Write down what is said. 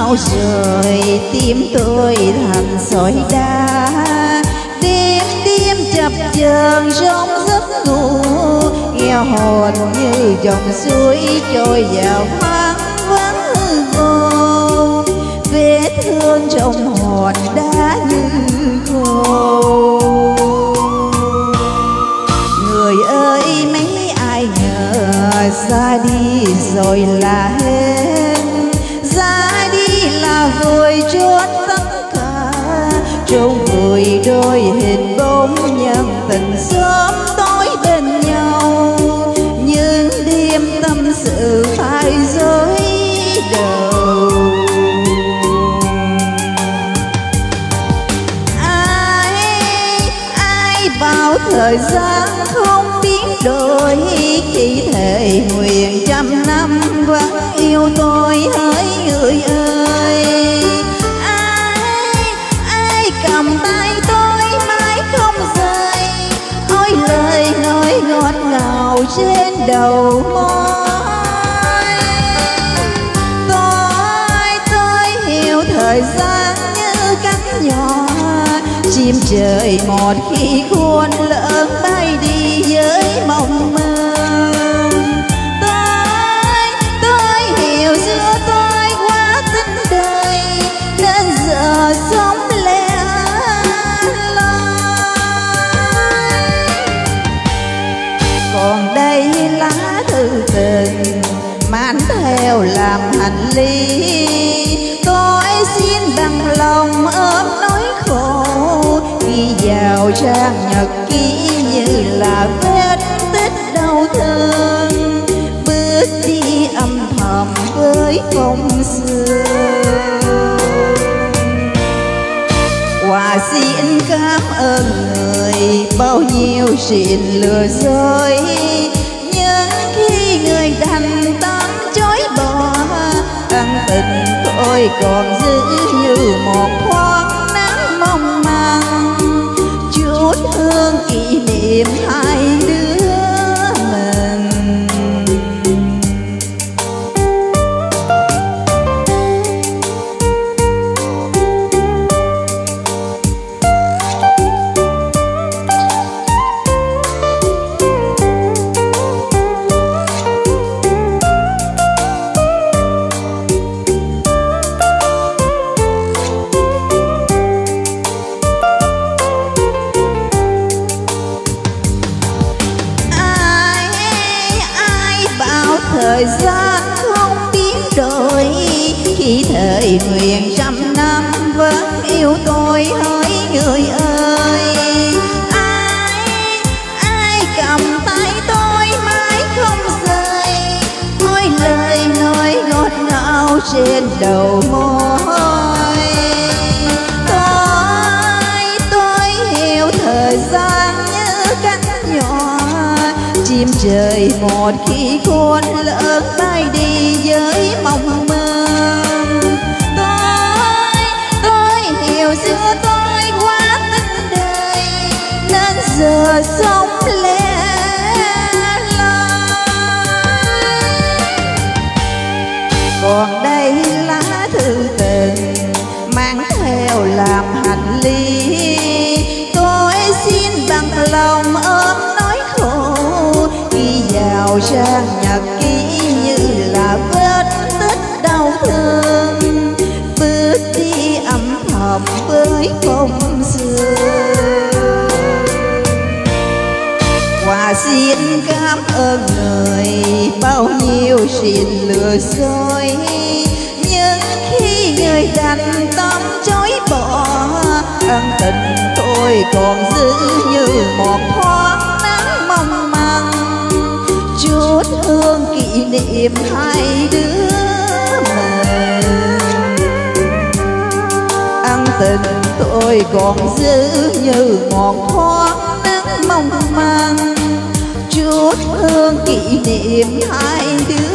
nhau rồi tim tôi thành sỏi đá. Đêm đêm chập chờn trong giấc ngủ, nghe hồn như dòng suối trôi vào hoang vắng hư vô. Vết thương trong hồn đã như khô. Người ơi mấy ai ngờ ra đi rồi là hết, ra đi là vội trốn tất cả, trốn vùi đôi hình bóng nhân tình sớm tối bên nhau. Nhưng đêm tâm sự phải dối đầu. Ai bảo thời gian không biến đổi, khi thề nguyện trăm năm vẫn yêu tôi hỡi người ơi. Ai cầm tay tôi mãi không rời, ôi lời nói ngọt ngào trên đầu môi. Tôi hiểu thời gian như cánh nhỏ, chim trời một khi khôn lỡ bay đi với mộng mơ. Tôi hiểu giữa tôi quá tình đời, nên giờ sống lẻ loi. Còn đây lá thư tình mang theo làm hành lý, tôi xin bằng lòng ôm nỗi khổ, ghi vào trang nhật ký như là vết tích đau thương, bước đi âm thầm với phong sương. Hòa xin cảm ơn người bao nhiêu xin lừa dối, nhưng khi người đành tâm chối bỏ, ân tình tôi còn giữ như một thoáng nắng mong manh, chút hương kỷ niệm hai đứa mình. Thời gian không biến đổi, khi thời nguyện trăm năm vẫn yêu tôi hỡi người ơi. Ai cầm tay tôi mãi không rời, ôi lời nói ngọt ngào trên đầu môi. Tôi hiểu thời gian như cánh nhỏ, chim trời một khi khôn lỡ bay đi với mộng mơ. Tôi hiểu giữa tôi quá tình đời, nên giờ sống lẻ loi. Còn đây lá thư tình mang theo làm hành lý, tôi xin bằng lòng ôm nỗi khổ, ghi vào trang nhật ký như là vết tích đau thương, bước đi âm thầm với phong sương. Hòa xin cảm ơn người bao nhiêu xin lừa dối, nhưng khi người đành tâm chối bỏ, ân tình tôi còn giữ như một thoáng nắng mong manh, chút hương kỷ niệm hai đứa mình. Ân tình tôi còn giữ như một thoáng nắng mong manh, chút hương kỷ niệm hai đứa